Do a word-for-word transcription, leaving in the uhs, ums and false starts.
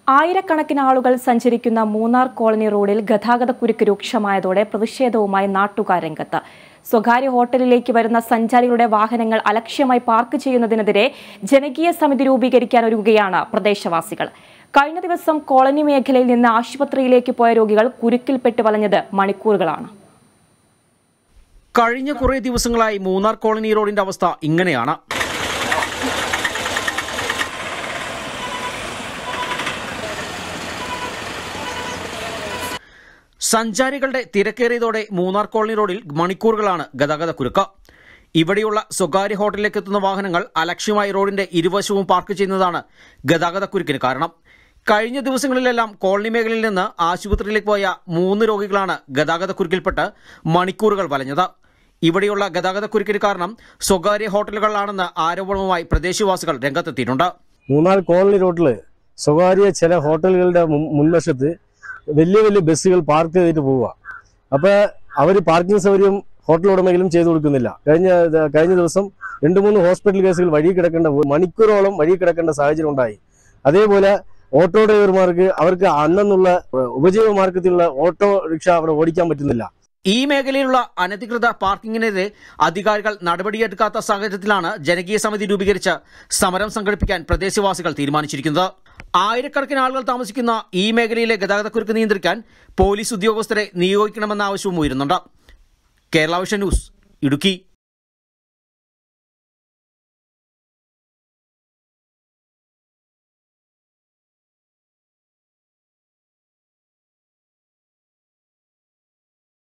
ആയിരക്കണക്കിന് ആളുകൾ സഞ്ചരിക്കുന്ന മൂന്നാർ കോളനി റോഡിൽ ഗതാഗതക്കുരുക്ക് രൂക്ഷമായതോടെ പ്രതിഷേധവുമായി നാട്ടുകാർ രംഗത്ത്. സ്വകാര്യ ഹോട്ടലിലേക്ക് വരുന്ന സഞ്ചാരികളുടെ വാഹനങ്ങൾ അലക്ഷ്യമായി പാർക്ക് ചെയ്യുന്നതിനെതിരെ ജനകീയ സമിതി രൂപീകരിക്കാൻ ഒരുങ്ങുകയാണ് പ്രദേശവാസികൾ. കഴിഞ്ഞ ദിവസം കോളനി മേഖലയിൽ നിന്ന് ആശുപത്രിയിലേക്ക് പോയ രോഗികൾ കുരുക്കിൽപ്പെട്ട് വലഞ്ഞത് മണിക്കൂറുകളാണ്. കഴിഞ്ഞ കുറേ ദിവസങ്ങളായി മൂന്നാർ കോളനി റോഡിന്റെ അവസ്ഥ ഇങ്ങനെയാണ്. സഞ്ചാരികളുടെ തിരക്കേറിയതോടെ മൂന്നാർ കോളനി റോഡിൽ മണിക്കൂറുകളാണ് ഗതാഗതക്കുരുക്ക്. ഇവിടെയുള്ള സ്വകാര്യ ഹോട്ടലിലേക്ക് എത്തുന്ന വാഹനങ്ങൾ അലക്ഷ്യമായി റോഡിന്റെ ഇരുവശവും പാർക്ക് ചെയ്യുന്നതാണ് ഗതാഗതക്കുരുക്കിന് കാരണം. കഴിഞ്ഞ ദിവസങ്ങളിലെല്ലാം കോളനി മേഖലയിൽ നിന്ന് ആശുപത്രിയിലേക്ക് പോയ മൂന്ന് രോഗികളാണ് ഗതാഗതക്കുരുക്കിൽപ്പെട്ട് മണിക്കൂറുകൾ വലഞ്ഞത്. ഇവിടെയുള്ള ഗതാഗതക്കുരുക്കിന് കാരണം സ്വകാര്യ ഹോട്ടലുകളാണെന്ന് ആരോപണവുമായി പ്രദേശവാസികൾ രംഗത്തെത്തിയിട്ടുണ്ട്. മൂന്നാർ കോളനി റോഡിൽ സ്വകാര്യ ചില ഹോട്ടലുകളുടെ മുൻവശത്ത് വലിയ വലിയ ബസ്സുകൾ പാർക്ക് ചെയ്തിട്ട് പോവുക. അപ്പോൾ അവർ പാർക്കിംഗ് സൗകര്യം ഹോട്ടൽ ഉടമകളും ചെയ്തു കൊടുക്കുന്നില്ല. കഴിഞ്ഞ കഴിഞ്ഞ ദിവസം രണ്ട് മൂന്ന് ഹോസ്പിറ്റൽ കേസുകൾ വഴി കിടക്കേണ്ട മണിക്കൂറോളം വഴി കിടക്കേണ്ട സാഹചര്യം ഉണ്ടായി. അതേപോലെ ഓട്ടോ ഡ്രൈവർമാർക്ക് അവർക്ക് അന്നെന്നുള്ള ഉപജീവന മാർഗത്തിലുള്ള ഓട്ടോ റിക്ഷ അവിടെ ഓടിക്കാൻ പറ്റുന്നില്ല. ഈ മേഖലയിലുള്ള അനധികൃത പാർക്കിങ്ങിനെതിരെ അധികാരികൾ നടപടിയെടുക്കാത്ത സാഹചര്യത്തിലാണ് ജനകീയ സമിതി രൂപീകരിച്ച് സമരം സംഘടിപ്പിക്കാൻ പ്രദേശവാസികൾ തീരുമാനിച്ചിരിക്കുന്നത്. ആയിരക്കണക്കിന് ആളുകൾ താമസിക്കുന്ന ഈ മേഖലയിലെ ഗതാഗതക്കുരുക്ക് നിയന്ത്രിക്കാൻ പോലീസ് ഉദ്യോഗസ്ഥരെ നിയോഗിക്കണമെന്ന ആവശ്യവും ഉയരുന്നുണ്ട്. Kerala vision news, Idukki.